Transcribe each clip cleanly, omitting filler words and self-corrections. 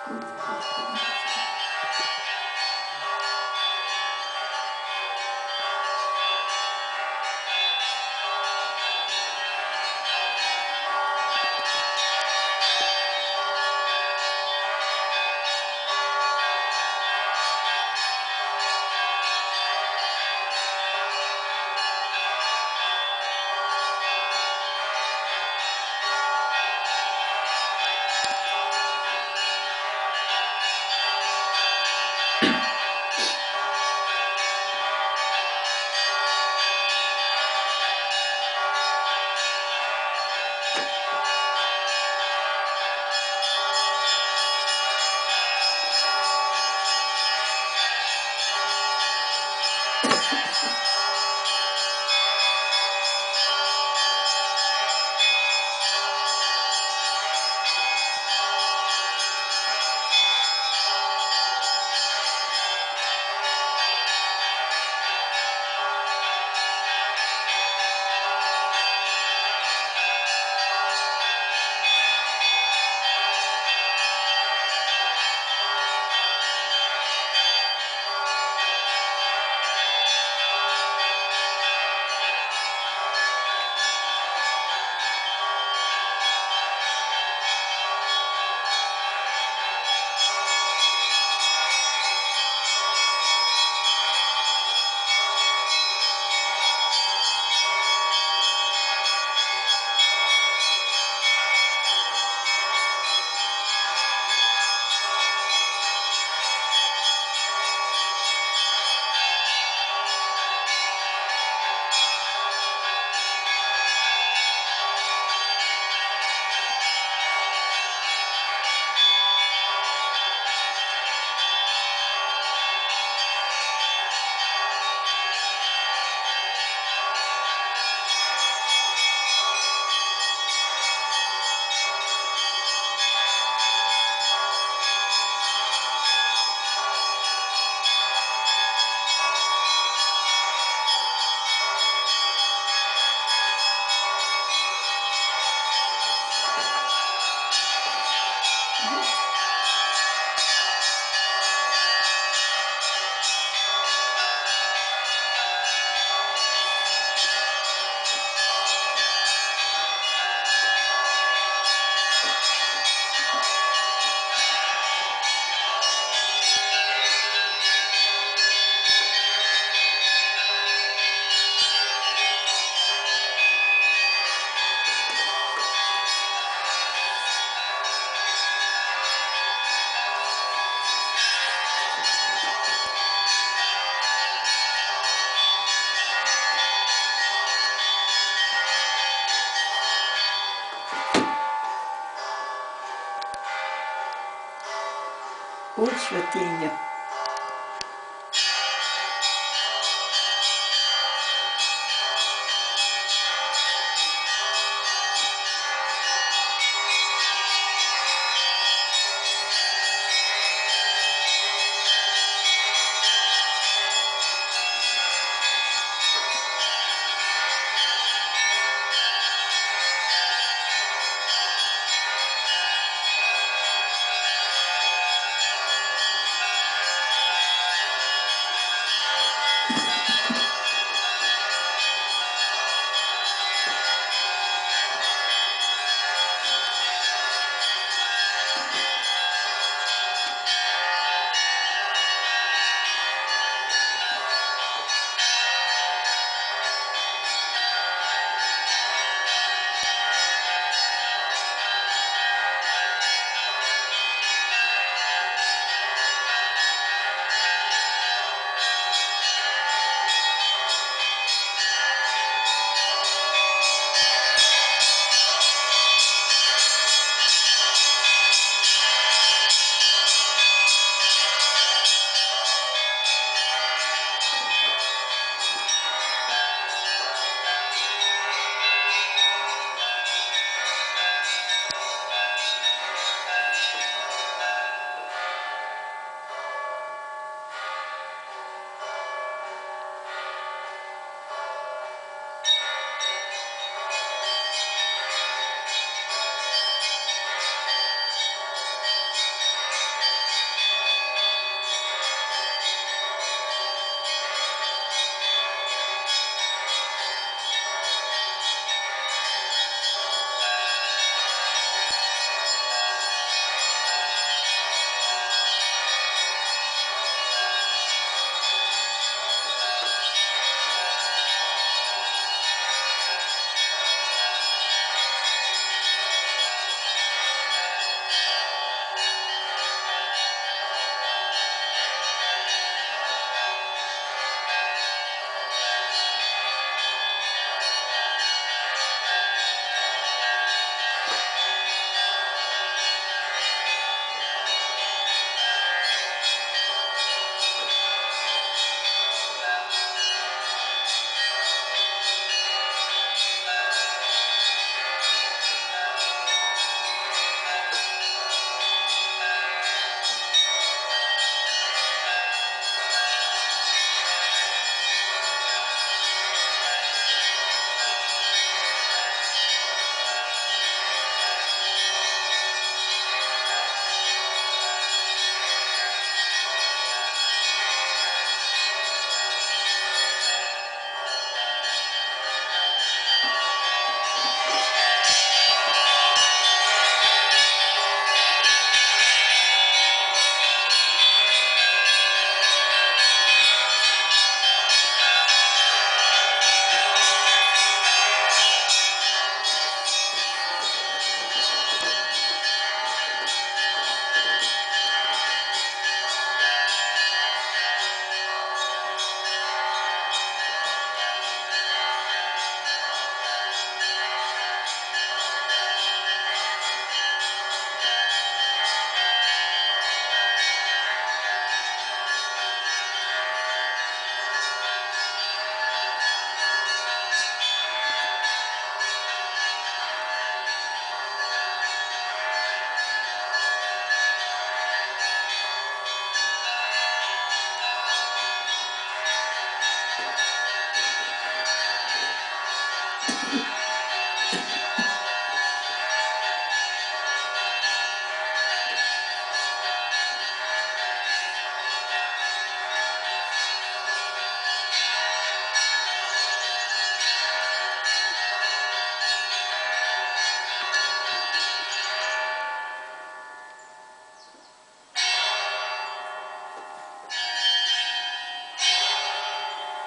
у святиня.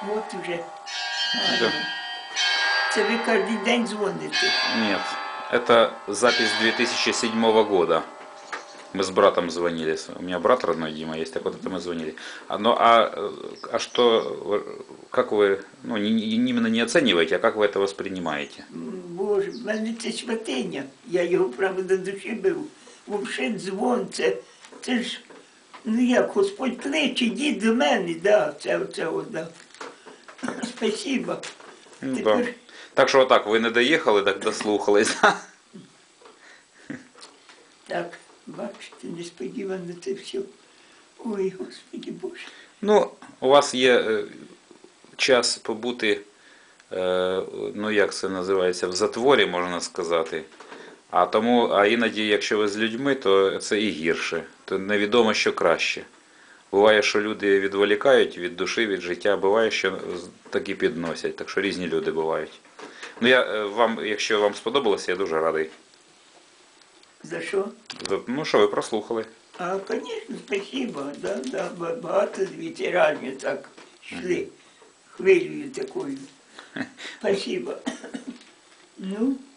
От уже. Да. Гарно. Це ви кожен день дзвоните. Нет, это запись 2007 года. Мы с братом звонили. У меня брат родной Дима есть, так вот это мы звонили. А что, как вы, ну, именно не оцениваете, а как вы это воспринимаете? Боже, в мене це святиня. Я його, правда, до душі беру. Взагалі дзвон, це ж, ну як, Господь кличе, йдіть до мене, да, це от, да. Спасибо. Ну, Тепер, да. Так що отак, ви не доїхали, так дослухались. так, бачите, несподівано це все. Ой, Господи Боже. Ну, у вас є час побути, ну як це називається, в затворі, можна сказати. А іноді, якщо ви з людьми, то це і гірше. То невідомо, що краще. Буває, що люди відволікають від душі, від життя, буває, що такі підносять. Так що різні люди бувають. Ну, якщо вам сподобалося, я дуже радий. За що? Ну, що ви прослухали. А, звісно, спасибо. Да, багато ветеранів так йшли хвилею такою. Спасибо. Ну,